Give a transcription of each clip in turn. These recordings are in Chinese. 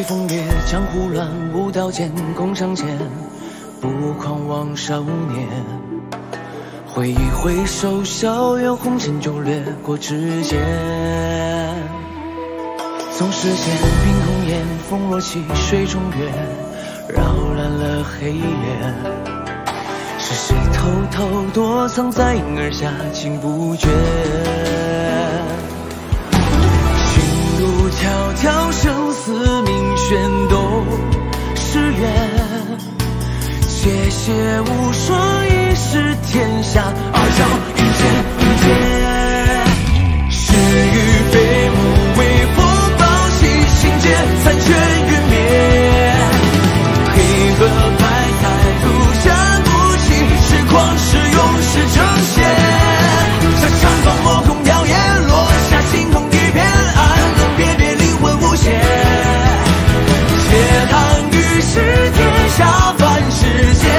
风月，江湖乱，舞刀剑，共相见，不狂妄少年。挥一挥手，笑远红尘就掠过指尖。纵使间冰空烟，风落起，水中月，扰乱了黑夜。是谁偷偷躲藏在影儿下，情不觉？寻路迢迢，生死命悬都是缘。谢谢无双，一试天下，二将遇见遇见。是与非，无为佛报喜，心结残缺云灭。黑河拍台，如山不起，是狂是勇是成仙。这长风落空飘烟，落下星空一片，安能别别灵魂无限。谢堂于是天下凡世间。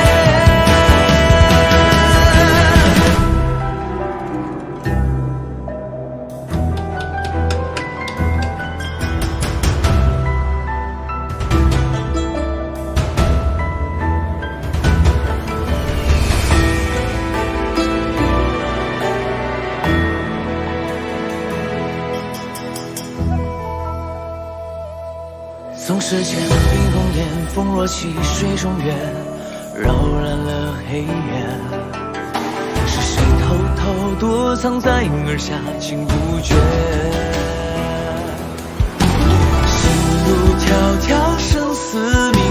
纵使间冰空烟，风落起，水中月，扰乱了黑夜。是谁偷偷躲藏在影儿下，情不觉？心路迢迢，生死命